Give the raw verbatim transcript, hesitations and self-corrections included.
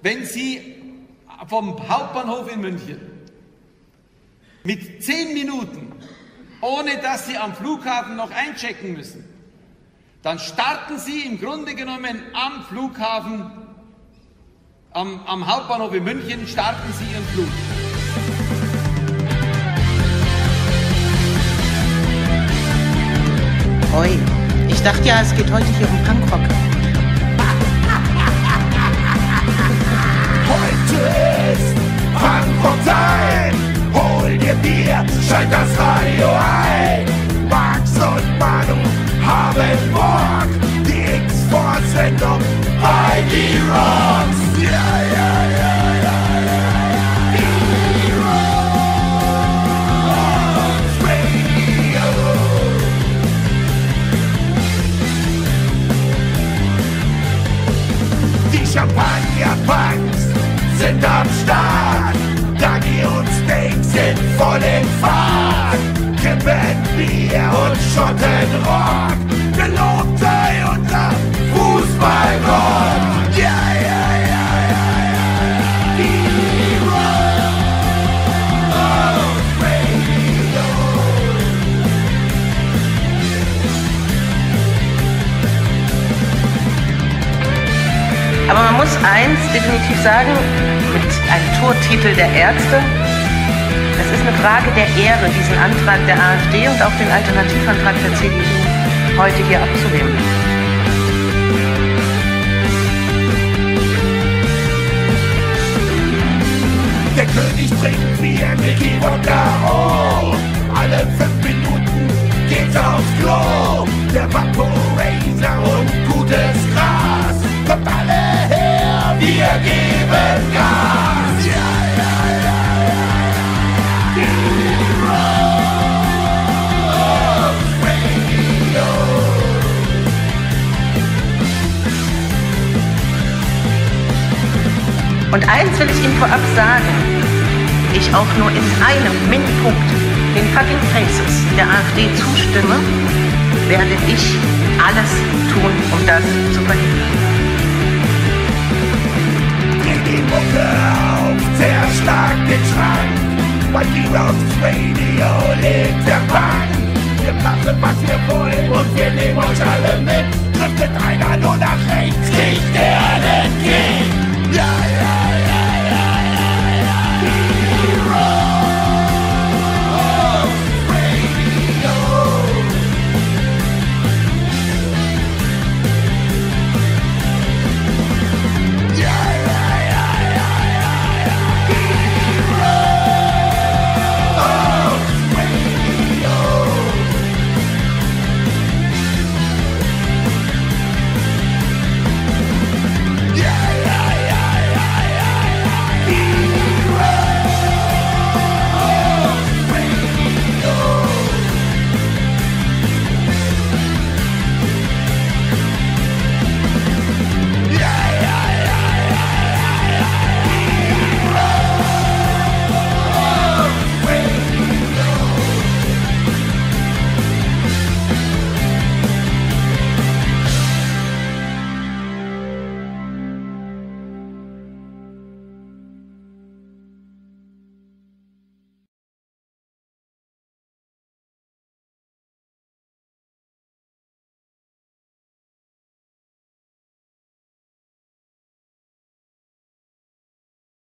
wenn Sie vom Hauptbahnhof in München mit zehn Minuten, ohne dass Sie am Flughafen noch einchecken müssen, dann starten Sie im Grunde genommen am Flughafen, am, am Hauptbahnhof in München, starten Sie Ihren Flug. Oi, ich dachte ja, es geht heute hier um Punkrock. Heute ist Punkrock-Time. Hol dir Bier, schalt das Radio ein. Max und Manu haben Bock. Die X-Force-Sendung bei die Rocks. Ja, ja, ja, ja, ja. Die Rocks Radio. Die Champagner-Punks sind am Start. Dagi und Steak sind voll in Fahrt. Kippen, Bier und Schottenrock. Gelobte unser Fußballgott. Ja, ja, ja, ja, ja. Die Rocks Radio. Aber man muss eins definitiv sagen, mit einem Tourtitel der Ärzte, es ist eine Frage der Ehre, diesen Antrag der AfD und auch den Alternativantrag der C D U heute hier abzulehnen. Der König bringt Bier, Mickey Wodka, oh. Alle fünf Minuten geht's aufs Klo. Der Vaporator und gutes Gras. Kommt alle her, wir geben Gas. Ja, ja, ja, ja, ja. Die Rocks Radio. Und eins will ich Ihnen vorab sagen, ich auch nur in einem Mini-Punkt den fucking Faces der AfD zustimme, werde ich alles tun, um das zu verhindern.